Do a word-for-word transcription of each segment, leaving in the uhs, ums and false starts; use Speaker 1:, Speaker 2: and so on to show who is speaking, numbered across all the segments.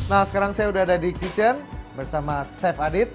Speaker 1: Nah, sekarang saya udah ada di kitchen bersama Chef Adit.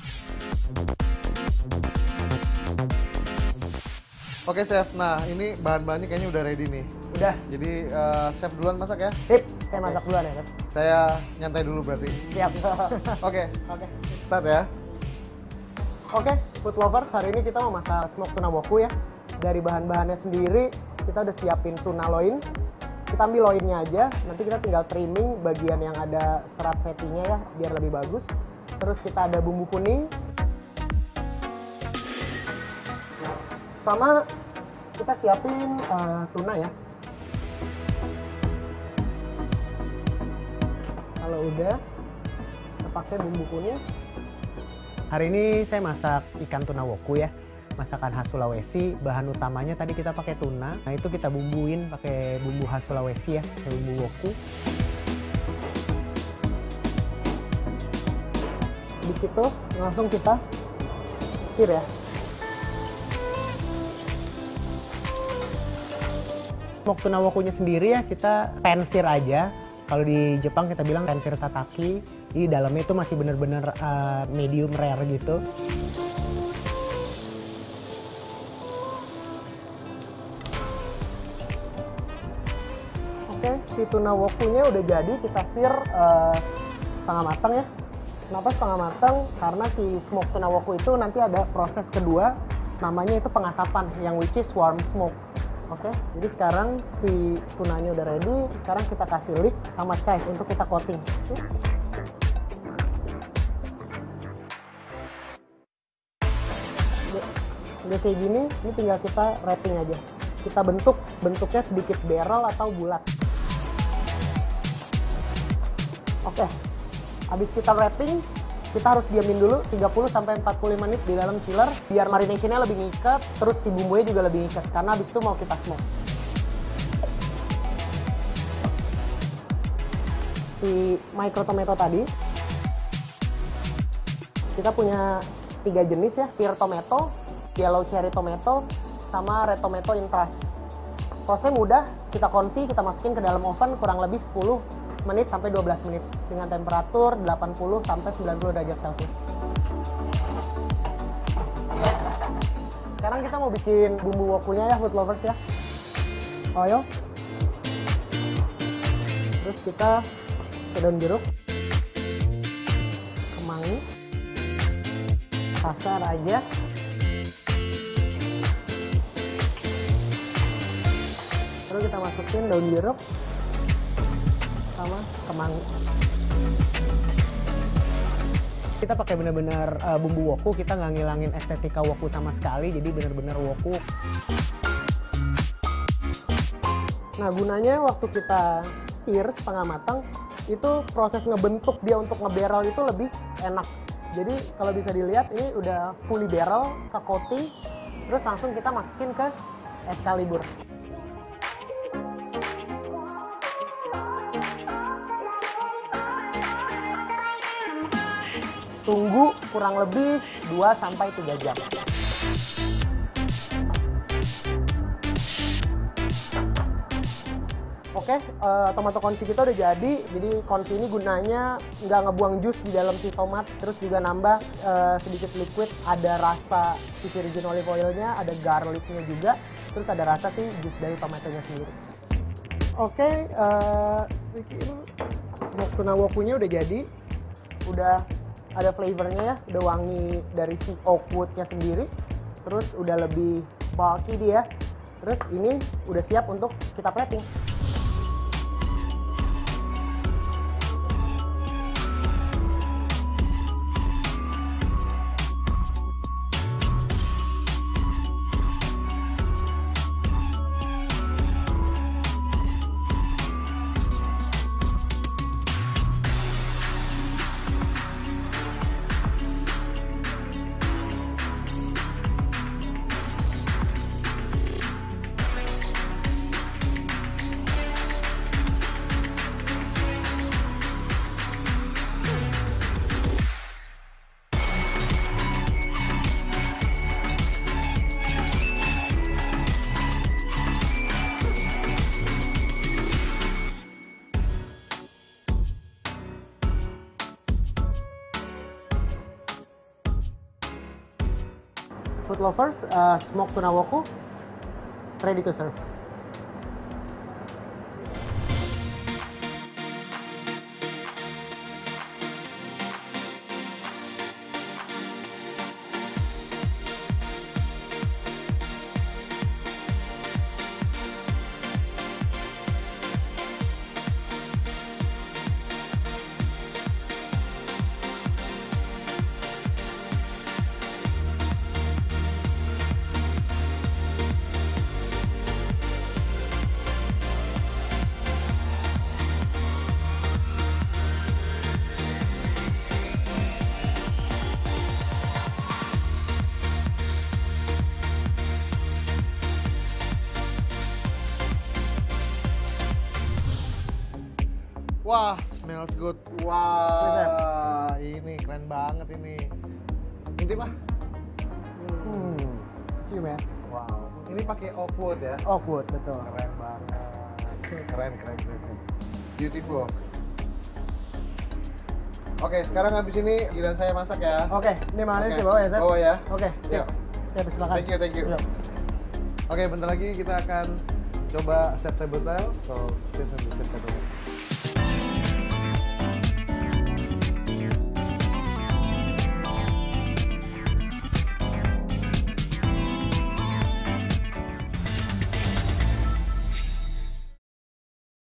Speaker 1: Oke, Chef. Nah, ini bahan-bahannya kayaknya udah ready nih.
Speaker 2: Udah.
Speaker 1: Jadi, uh, Chef duluan masak ya?
Speaker 2: Sip, saya masak duluan ya, Chef.
Speaker 1: Saya nyantai dulu berarti.
Speaker 2: Siap.
Speaker 1: Oke.
Speaker 2: Oke.
Speaker 1: Start ya.
Speaker 2: Oke, food lovers, hari ini kita mau masak smoked tuna woku ya. Dari bahan-bahannya sendiri, kita udah siapin tuna loin. Kita ambil loinnya aja, nanti kita tinggal trimming bagian yang ada serat fatty-nya ya, biar lebih bagus. Terus kita ada bumbu kuning. Sama kita siapin uh, tuna ya. Kalau udah, kita pakai bumbu kuning. Hari ini saya masak ikan tuna woku ya. Masakan khas Sulawesi, bahan utamanya tadi kita pakai tuna. Nah itu kita bumbuin pakai bumbu khas Sulawesi ya, bumbu woku. Di situ langsung kita sisir ya. Smoked tuna wokunya sendiri ya kita pensir aja. Kalau di Jepang kita bilang pensir tataki. Di dalamnya itu masih bener-bener uh, medium rare gitu. Oke, si tuna wokunya udah jadi, kita sir uh, setengah matang ya. Kenapa setengah matang? Karena si smoked tuna woku itu nanti ada proses kedua, namanya itu pengasapan, yang which is warm smoke. Oke, jadi sekarang si tunanya udah ready, sekarang kita kasih leek sama chive untuk kita coating. Udah kayak gini, ini tinggal kita wrapping aja. Kita bentuk, bentuknya sedikit barrel atau bulat. Oke, habis kita wrapping, kita harus diamin dulu tiga puluh sampai empat puluh lima menit di dalam chiller biar marinasinya lebih ngikat, terus si bumbunya juga lebih ngikat karena habis itu mau kita smoke. Si micro tomato tadi, kita punya tiga jenis ya, pear tomato, yellow cherry tomato, sama red tomato in trust. Prosesnya mudah, kita konfi, kita masukin ke dalam oven kurang lebih sepuluh menit sampai dua belas menit dengan temperatur delapan puluh sampai sembilan puluh derajat Celcius. Sekarang kita mau bikin bumbu wokunya ya, food lovers ya. Oil. Terus kita ke daun jeruk, kemangi, kasar aja. Terus kita masukin daun jeruk sama kemangi. Kita pakai bener-bener uh, bumbu woku, kita nggak ngilangin estetika woku sama sekali, jadi bener-bener woku. Nah gunanya waktu kita sear setengah matang, itu proses ngebentuk dia untuk ngebarrel itu lebih enak. Jadi kalau bisa dilihat ini udah fully barrel, ke coating, terus langsung kita masukin ke Excalibur. Tunggu kurang lebih dua sampai tiga jam. Oke, uh, tomato confit kita udah jadi. Jadi confit ini gunanya nggak ngebuang jus di dalam si tomat, terus juga nambah uh, sedikit liquid, ada rasa si virgin olive oilnya, ada garlicnya juga, terus ada rasa si jus dari tomatonya sendiri. Oke, uh, smoked tuna wokunya udah jadi, udah ada flavornya ya, udah wangi dari si oak wood-nya sendiri, terus udah lebih bulky dia, terus ini udah siap untuk kita plating. food lovers, uh, smoked tuna woku, ready to serve.
Speaker 1: Wah, smells good. Wah, ini keren banget ini. Intip ah.
Speaker 2: Hmm, cium ya.
Speaker 1: Wow. Ini pakai oak wood ya?
Speaker 2: Oak wood, betul.
Speaker 1: Keren banget. Keren, keren, keren. keren. Beautiful. Oke, sekarang habis ini giliran saya masak ya.
Speaker 2: Oke, ini makanannya
Speaker 1: Oke.
Speaker 2: di bawah ya, Chef?
Speaker 1: Bawah ya.
Speaker 2: Oke, siap.
Speaker 1: Yuk.
Speaker 2: Siap, silakan.
Speaker 1: Thank you, thank you.
Speaker 2: Yuk.
Speaker 1: Oke, bentar lagi kita akan coba set table tile. So, sit on the set table.